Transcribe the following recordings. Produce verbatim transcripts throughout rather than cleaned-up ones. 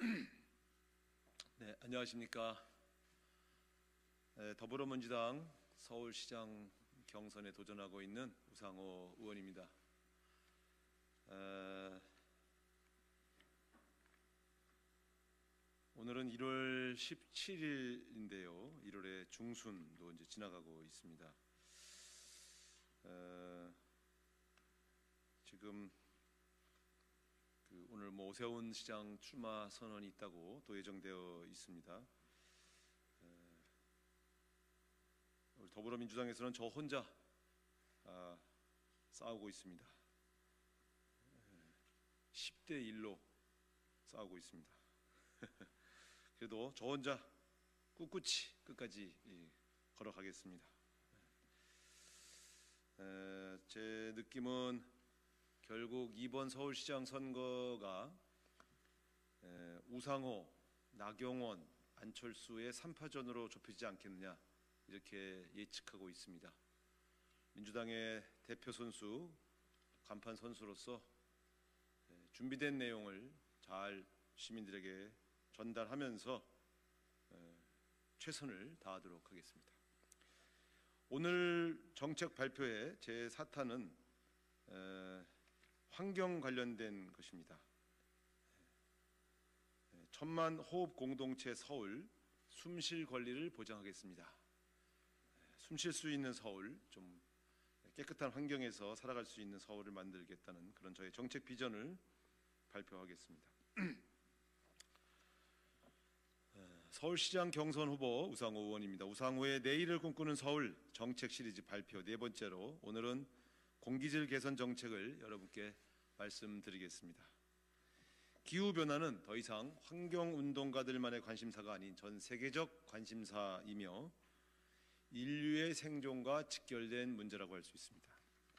네, 안녕하십니까. 네, 더불어민주당 서울시장 경선에 도전하고 있는 우상호 의원입니다. 에, 오늘은 일월 십칠일인데요. 일월의 중순도 이제 지나가고 있습니다. 에, 지금 그 오늘 뭐 오세훈 시장 출마 선언이 있다고 또 예정되어 있습니다. 에, 우리 더불어민주당에서는 저 혼자 아, 싸우고 있습니다. 십 대 일로 싸우고 있습니다. 그래도 저 혼자 꿋꿋이 끝까지 걸어가겠습니다. 에, 제 느낌은 결국 이번 서울시장 선거가 에, 우상호, 나경원, 안철수의 삼파전으로 좁혀지지 않겠느냐 이렇게 예측하고 있습니다. 민주당의 대표 선수, 간판 선수로서 준비된 내용을 잘 시민들에게 전달하면서 최선을 다하도록 하겠습니다. 오늘 정책 발표의 제사 탄은 환경 관련된 것입니다. 천만 호흡 공동체 서울, 숨쉴 권리를 보장하겠습니다. 숨 쉴 수 있는 서울, 좀 깨끗한 환경에서 살아갈 수 있는 서울을 만들겠다는 그런 저의 정책 비전을 발표하겠습니다. 서울시장 경선 후보 우상호 의원입니다. 우상호의 내일을 꿈꾸는 서울 정책 시리즈 발표 네 번째로 오늘은 공기질 개선 정책을 여러분께 말씀드리겠습니다. 기후변화는 더 이상 환경운동가들만의 관심사가 아닌 전 세계적 관심사이며 인류의 생존과 직결된 문제라고 할 수 있습니다.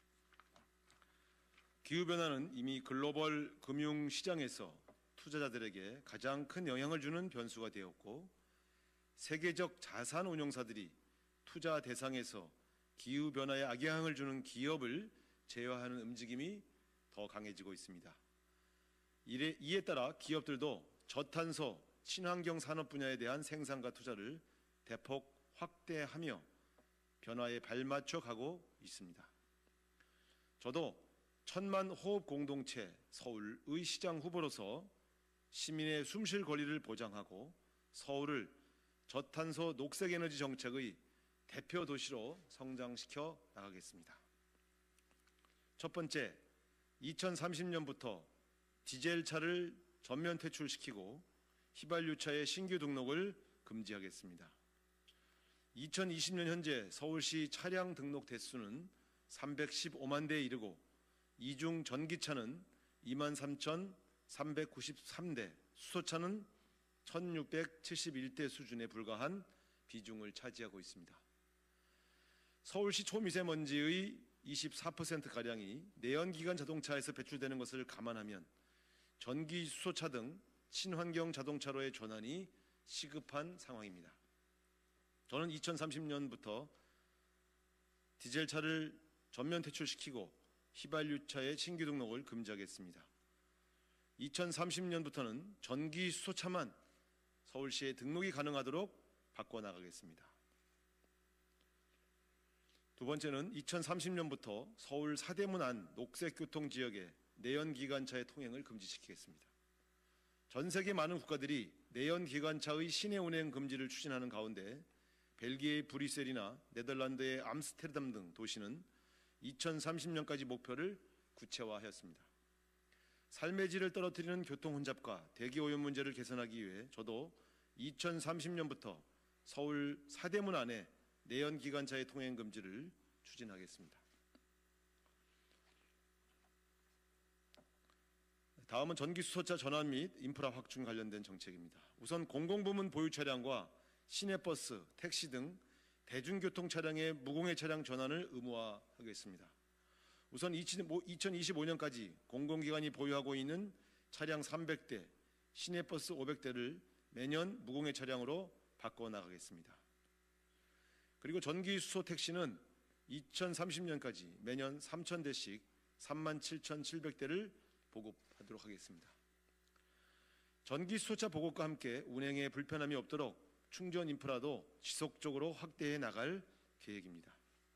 기후변화는 이미 글로벌 금융시장에서 투자자들에게 가장 큰 영향을 주는 변수가 되었고 세계적 자산운용사들이 투자 대상에서 기후변화에 악영향을 주는 기업을 제어하는 움직임이 더 강해지고 있습니다. 이에, 이에 따라 기업들도 저탄소, 친환경 산업 분야에 대한 생산과 투자를 대폭 확대하며 변화에 발맞춰 가고 있습니다. 저도 천만 호흡 공동체 서울의 시장 후보로서 시민의 숨쉴 권리를 보장하고 서울을 저탄소 녹색에너지 정책의 대표 도시로 성장시켜 나가겠습니다. 첫 번째, 이천삼십 년부터 디젤차를 전면 퇴출시키고 휘발유차의 신규 등록을 금지하겠습니다. 이천이십 년 현재 서울시 차량 등록 대수는 삼백십오만 대에 이르고 이중 전기차는 이만 삼천삼백구십삼 대, 수소차는 천육백칠십일 대 수준에 불과한 비중을 차지하고 있습니다. 서울시 초미세먼지의 이십사 퍼센트가량이 내연기관 자동차에서 배출되는 것을 감안하면 전기 수소차 등 친환경 자동차로의 전환이 시급한 상황입니다. 저는 이천삼십 년부터 디젤차를 전면 퇴출시키고 휘발유차의 신규 등록을 금지하겠습니다. 이천삼십 년부터는 전기 수소차만 서울시에 등록이 가능하도록 바꿔나가겠습니다. 두 번째는 이천삼십 년부터 서울 사대문 안 녹색교통지역에 내연기관차의 통행을 금지시키겠습니다. 전 세계 많은 국가들이 내연기관차의 시내 운행 금지를 추진하는 가운데 벨기에의 브뤼셀이나 네덜란드의 암스테르담 등 도시는 이천삼십 년까지 목표를 구체화하였습니다. 삶의 질을 떨어뜨리는 교통 혼잡과 대기 오염 문제를 개선하기 위해 저도 이천삼십 년부터 서울 사대문 안에 내연기관차의 통행 금지를 추진하겠습니다. 다음은 전기수소차 전환 및 인프라 확충 관련된 정책입니다. 우선 공공부문 보유 차량과 시내버스, 택시 등 대중교통 차량의 무공해 차량 전환을 의무화하겠습니다. 우선 이천이십오 년까지 공공기관이 보유하고 있는 차량 삼백 대, 시내버스 오백 대를 매년 무공해 차량으로 바꿔나가겠습니다. 그리고 전기수소 택시는 이천삼십 년까지 매년 삼천 대씩 삼만 칠천칠백 대를 보급하도록 하겠습니다. 전기 수소차 보급과 함께 운행에 불편함이 없도록 충전 인프라도 지속적으로 확대해 나갈 계획입니다.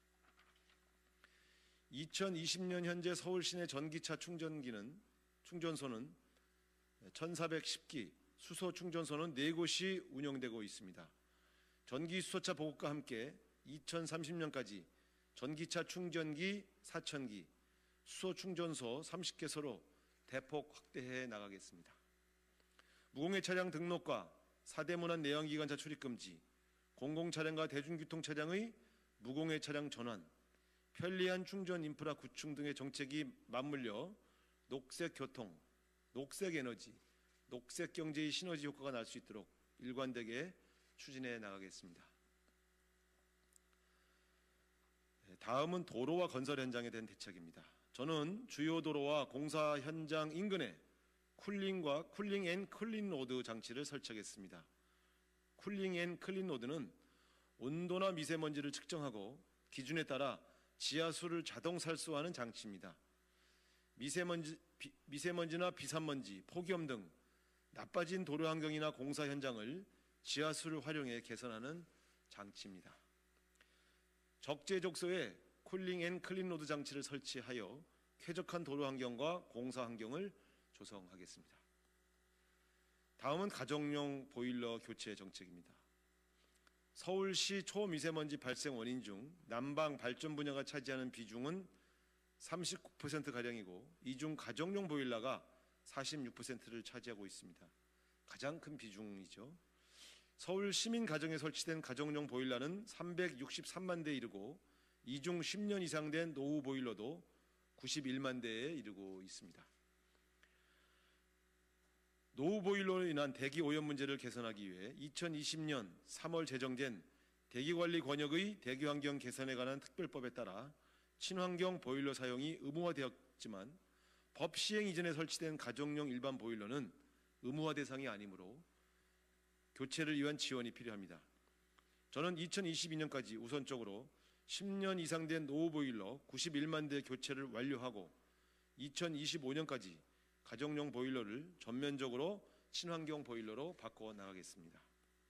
이천이십 년 현재 서울 시내 전기차 충전기는 충전소는 천사백십 기, 수소 충전소는 네 곳이 운영되고 있습니다. 전기 수소차 보급과 함께 이천삼십 년까지 전기차 충전기 사천 기, 수소 충전소 삼십 개소로 대폭 확대해 나가겠습니다. 무공해 차량 등록과 사대문안 내연기관차 출입금지, 공공차량과 대중교통차량의 무공해 차량 전환, 편리한 충전 인프라 구축 등의 정책이 맞물려 녹색 교통, 녹색 에너지, 녹색 경제의 시너지 효과가 날 수 있도록 일관되게 추진해 나가겠습니다. 다음은 도로와 건설 현장에 대한 대책입니다. 저는 주요 도로와 공사 현장 인근에 쿨링과 쿨링 앤 클린 로드 장치를 설치하겠습니다. 쿨링 앤 클린 로드는 온도나 미세먼지를 측정하고 기준에 따라 지하수를 자동 살수하는 장치입니다. 미세먼지, 비, 미세먼지나 비산먼지, 폭염 등 나빠진 도로 환경이나 공사 현장을 지하수를 활용해 개선하는 장치입니다. 적재적소에 쿨링 앤 클린 로드 장치를 설치하여 쾌적한 도로 환경과 공사 환경을 조성하겠습니다. 다음은 가정용 보일러 교체 정책입니다. 서울시 초미세먼지 발생 원인 중 난방 발전 분야가 차지하는 비중은 삼십구 퍼센트가량이고 이 중 가정용 보일러가 사십육 퍼센트를 차지하고 있습니다. 가장 큰 비중이죠. 서울 시민 가정에 설치된 가정용 보일러는 삼백육십삼만 대에 이르고 이 중 십 년 이상 된 노후 보일러도 구십일만 대에 이르고 있습니다. 노후 보일러로 인한 대기 오염 문제를 개선하기 위해 이천이십 년 삼월 제정된 대기관리 권역의 대기환경 개선에 관한 특별법에 따라 친환경 보일러 사용이 의무화되었지만 법 시행 이전에 설치된 가정용 일반 보일러는 의무화 대상이 아니므로 교체를 위한 지원이 필요합니다. 저는 이천이십이 년까지 우선적으로 십 년 이상 된 노후 보일러 구십일만 대 교체를 완료하고 이천이십오 년까지 가정용 보일러를 전면적으로 친환경 보일러로 바꿔 나가겠습니다.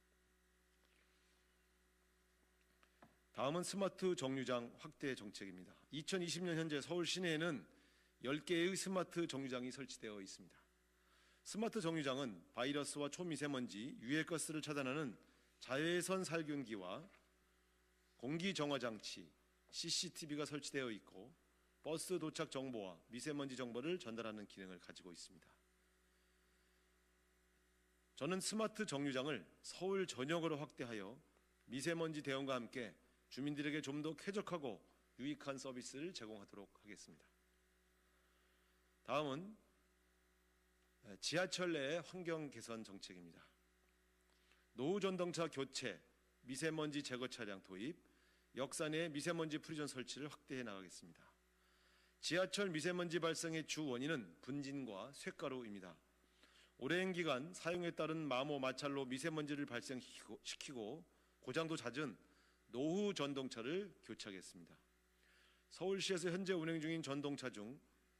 다음은 스마트 정류장 확대 정책입니다. 이천이십 년 현재 서울 시내에는 열 개의 스마트 정류장이 설치되어 있습니다. 스마트 정류장은 바이러스와 초미세먼지, 유해가스를 차단하는 자외선 살균기와 공기정화장치, 씨씨티비가 설치되어 있고 버스 도착 정보와 미세먼지 정보를 전달하는 기능을 가지고 있습니다. 저는 스마트 정류장을 서울 전역으로 확대하여 미세먼지 대응과 함께 주민들에게 좀 더 쾌적하고 유익한 서비스를 제공하도록 하겠습니다. 다음은 지하철 내 환경 개선 정책입니다. 노후 전동차 교체, 미세먼지 제거 차량 도입, 역사 내 미세먼지 프리존 설치를 확대해 나가겠습니다. 지하철 미세먼지 발생의 주 원인은 분진과 쇳가루입니다. 오랜 기간 사용에 따른 마모, 마찰로 미세먼지를 발생시키고 고장도 잦은 노후 전동차를 교체하겠습니다. 서울시에서 현재 운행 중인 전동차 중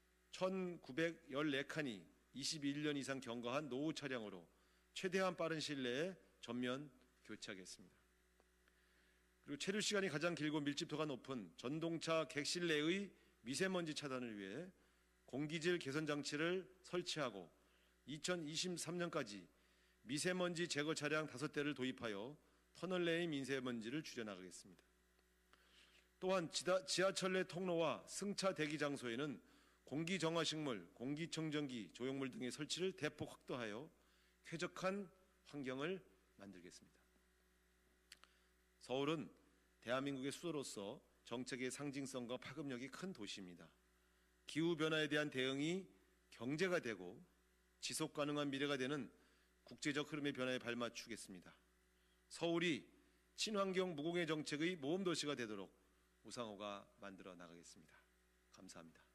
천구백십사 칸이 이십일 년 이상 경과한 노후 차량으로 최대한 빠른 시일 내에 전면 교체하겠습니다. 그리고 체류 시간이 가장 길고 밀집도가 높은 전동차 객실 내의 미세먼지 차단을 위해 공기질 개선 장치를 설치하고 이천이십삼 년까지 미세먼지 제거 차량 다섯 대를 도입하여 터널 내의 미세먼지를 줄여나가겠습니다. 또한 지하철 내 통로와 승차 대기 장소에는 공기정화식물, 공기청정기, 조형물 등의 설치를 대폭 확대하여 쾌적한 환경을 만들겠습니다. 서울은 대한민국의 수도로서 정책의 상징성과 파급력이 큰 도시입니다. 기후변화에 대한 대응이 경제가 되고 지속가능한 미래가 되는 국제적 흐름의 변화에 발맞추겠습니다. 서울이 친환경 무공해 정책의 모범도시가 되도록 우상호가 만들어 나가겠습니다. 감사합니다.